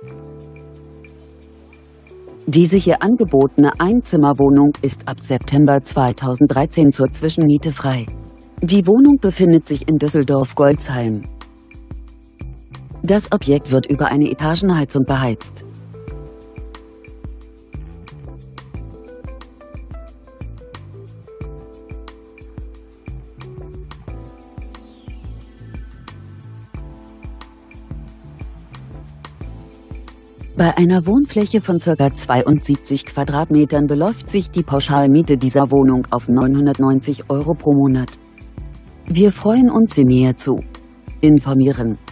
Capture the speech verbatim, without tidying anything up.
Diese hier angebotene Einzimmerwohnung ist ab September zweitausenddreizehn zur Zwischenmiete frei. Die Wohnung befindet sich in Düsseldorf-Golzheim. Das Objekt wird über eine Etagenheizung beheizt. Bei einer Wohnfläche von ca. zweiundsiebzig Quadratmetern beläuft sich die Pauschalmiete dieser Wohnung auf neunhundertneunzig Euro pro Monat. Wir freuen uns, Sie näher zu informieren.